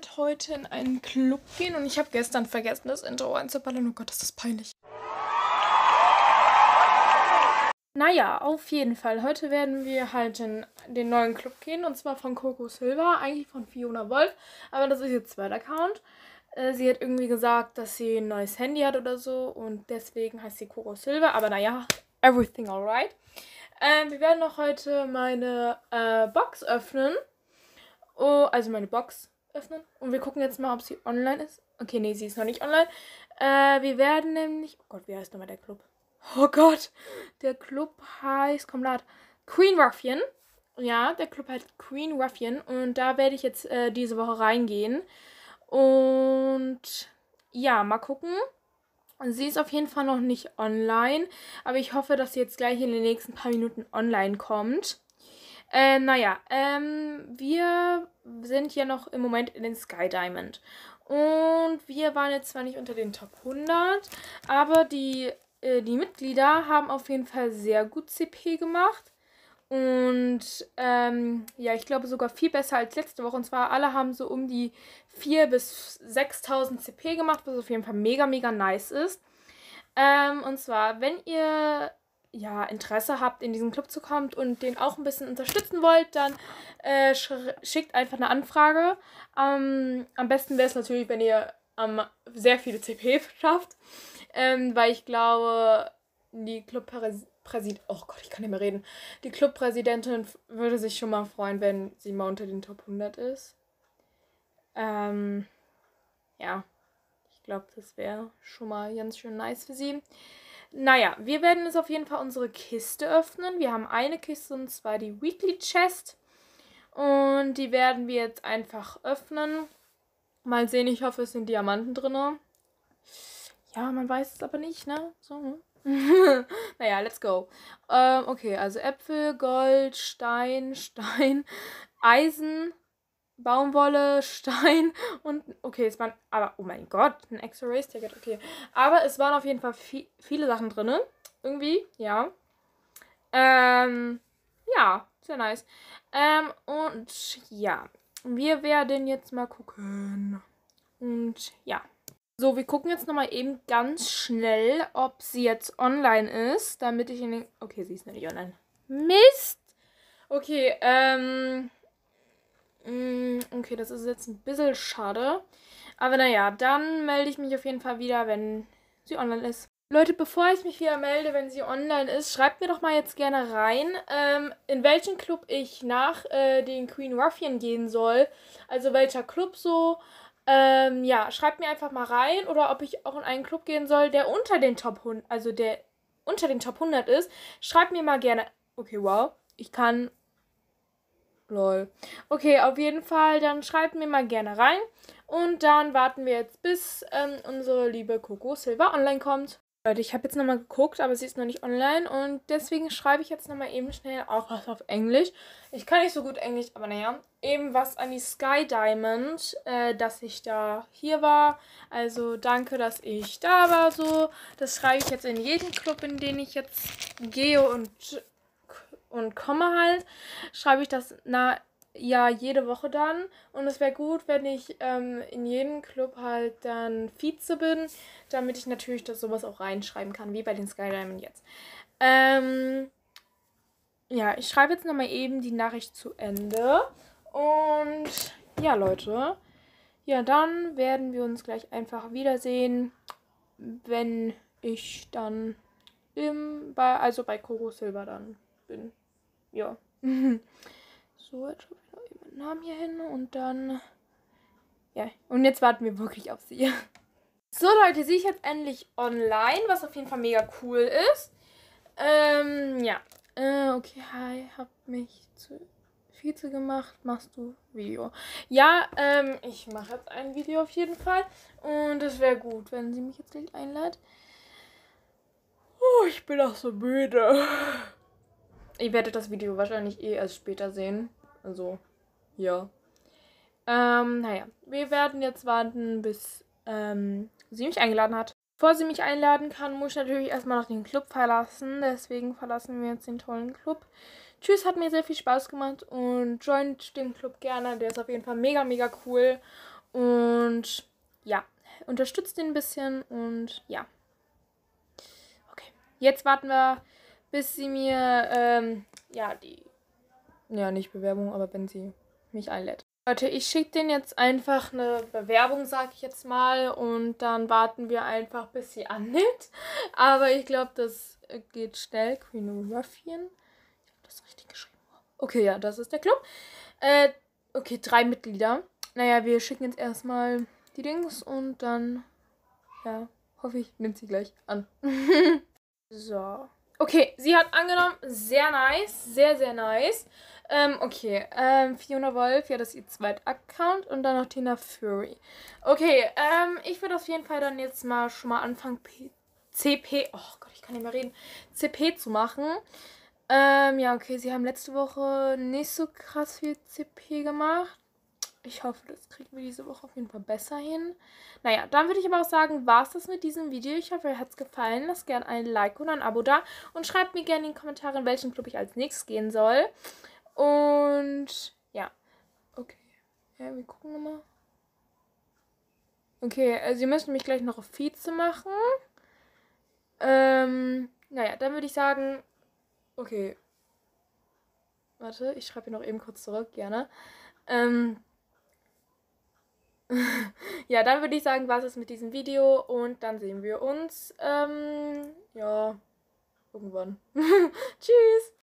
werde heute in einen Club gehen und ich habe gestern vergessen, das Intro einzuballern. Oh Gott, ist das peinlich. Naja, auf jeden Fall. Heute werden wir halt in den neuen Club gehen und zwar von Coco Silva, eigentlich von Fiona Wolf, aber das ist ihr zweiter Account. Sie hat irgendwie gesagt, dass sie ein neues Handy hat oder so und deswegen heißt sie Coco Silva, aber naja, everything alright. Wir werden auch heute meine Box öffnen. Oh, also meine Box öffnen. Und wir gucken jetzt mal, ob sie online ist. Okay, nee, sie ist noch nicht online. Wir werden nämlich... Oh Gott, wie heißt nochmal der Club? Oh Gott, der Club heißt... Komm, lad. Queen Ruffian. Ja, der Club heißt Queen Ruffian. Und da werde ich jetzt diese Woche reingehen. Und ja, mal gucken. Sie ist auf jeden Fall noch nicht online. Aber ich hoffe, dass sie jetzt gleich in den nächsten paar Minuten online kommt. Wir sind ja noch im Moment in den Sky Diamond. Und wir waren jetzt zwar nicht unter den Top 100, aber die Mitglieder haben auf jeden Fall sehr gut CP gemacht. Und ja, ich glaube sogar viel besser als letzte Woche. Und zwar alle haben so um die 4.000 bis 6.000 CP gemacht, was auf jeden Fall mega, mega nice ist. Und zwar, wenn ihr Interesse habt, in diesen Club zu kommen und den auch ein bisschen unterstützen wollt, dann schickt einfach eine Anfrage. Am besten wäre es natürlich, wenn ihr sehr viele CP schafft, weil ich glaube, die oh Gott, ich kann nicht mehr reden. Die Clubpräsidentin würde sich schon mal freuen, wenn sie mal unter den Top 100 ist. Ja, ich glaube, das wäre schon mal ganz schön nice für sie. Naja, wir werden jetzt auf jeden Fall unsere Kiste öffnen. Wir haben eine Kiste und zwar die Weekly Chest. Und die werden wir jetzt einfach öffnen. Mal sehen, ich hoffe, es sind Diamanten drin. Ja, man weiß es aber nicht, ne? So. Naja, let's go. Okay, also Äpfel, Gold, Stein, Eisen, Baumwolle, Stein und... Okay, es waren... Aber, oh mein Gott, ein extra Race-Ticket, okay. Aber es waren auf jeden Fall viele Sachen drin. Irgendwie, ja. Ja, sehr nice. Und ja, wir werden jetzt mal gucken. Und ja. So, wir gucken jetzt nochmal eben ganz schnell, ob sie jetzt online ist, damit ich in den... Okay, sie ist noch nicht online. Mist! Okay, okay, das ist jetzt ein bisschen schade. Aber naja, dann melde ich mich auf jeden Fall wieder, wenn sie online ist. Leute, bevor ich mich wieder melde, wenn sie online ist, schreibt mir doch mal jetzt gerne rein, in welchen Club ich nach den Queen Ruffian gehen soll. Also welcher Club so. Ja, schreibt mir einfach mal rein. Oder ob ich auch in einen Club gehen soll, der unter den Top 100, also der unter den Top 100 ist. Schreibt mir mal gerne. Okay, wow. Ich kann... Lol. Okay, auf jeden Fall, dann schreibt mir mal gerne rein. Und dann warten wir jetzt, bis unsere liebe Coco Silva online kommt. Leute, ich habe jetzt nochmal geguckt, aber sie ist noch nicht online. Und deswegen schreibe ich jetzt nochmal eben schnell auch was auf Englisch. Ich kann nicht so gut Englisch, aber naja. Eben was an die Sky Diamond, dass ich da hier war. Also danke, dass ich da war, so. Das schreibe ich jetzt in jeden Club, in den ich jetzt gehe und komme halt, schreibe ich das jede Woche dann. Und es wäre gut, wenn ich in jedem Club halt dann Vize bin, damit ich natürlich das sowas auch reinschreiben kann, wie bei den Sky Diamond jetzt. Ja, ich schreibe jetzt nochmal eben die Nachricht zu Ende. Und ja, Leute, ja, dann werden wir uns gleich einfach wiedersehen, wenn ich dann bei Coco Silva dann bin. Ja. So, jetzt schreibe ich noch eben meinen Namen hier hin und dann... Ja, und jetzt warten wir wirklich auf sie. So, Leute, sie ist jetzt endlich online, was auf jeden Fall mega cool ist. Ja. Okay, hi, hab mich zu Vize gemacht. Machst du Video? Ja, ich mache jetzt ein Video auf jeden Fall. Und es wäre gut, wenn sie mich jetzt gleich einlädt. Oh, ich bin auch so müde. Ihr werdet das Video wahrscheinlich erst später sehen. Also, ja. Naja. Wir werden jetzt warten, bis sie mich eingeladen hat. Bevor sie mich einladen kann, muss ich natürlich erstmal noch den Club verlassen. Deswegen verlassen wir jetzt den tollen Club. Tschüss, hat mir sehr viel Spaß gemacht und joint den Club gerne. Der ist auf jeden Fall mega, mega cool. Und ja, unterstützt ihn ein bisschen und ja. Okay, jetzt warten wir, bis sie mir, nicht Bewerbung, aber wenn sie mich einlädt. Leute, ich schicke denen jetzt einfach eine Bewerbung, sag ich jetzt mal, und dann warten wir einfach, bis sie annimmt. Aber ich glaube, das geht schnell. Queen Ruffian. Ich habe das richtig geschrieben. Okay, ja, das ist der Club. Okay, 3 Mitglieder. Naja, wir schicken jetzt erstmal die Dings und dann, ja, hoffe ich, nimmt sie gleich an. So. Okay, sie hat angenommen. Sehr nice. Sehr, sehr nice. Okay. Fiona Wolf, ja, das ist ihr zweiter Account. Und dann noch Tina Fury. Okay, ich würde auf jeden Fall dann jetzt schon mal anfangen, CP. Oh Gott, ich kann nicht mehr reden. CP zu machen. Ja, okay, sie haben letzte Woche nicht so krass viel CP gemacht. Ich hoffe, das kriegen wir diese Woche auf jeden Fall besser hin. Naja, dann würde ich aber auch sagen, war es das mit diesem Video. Ich hoffe, euch hat es gefallen. Lasst gerne ein Like oder ein Abo da. Und schreibt mir gerne in die Kommentare, in welchen Club ich als nächstes gehen soll. Und ja, okay. Ja, wir gucken nochmal. Okay, sie müssen mich gleich noch auf Vize machen. Naja, dann würde ich sagen, okay. Warte, ich schreibe hier noch eben kurz zurück, gerne. Ja, dann würde ich sagen, war es mit diesem Video und dann sehen wir uns, ja, irgendwann. Tschüss!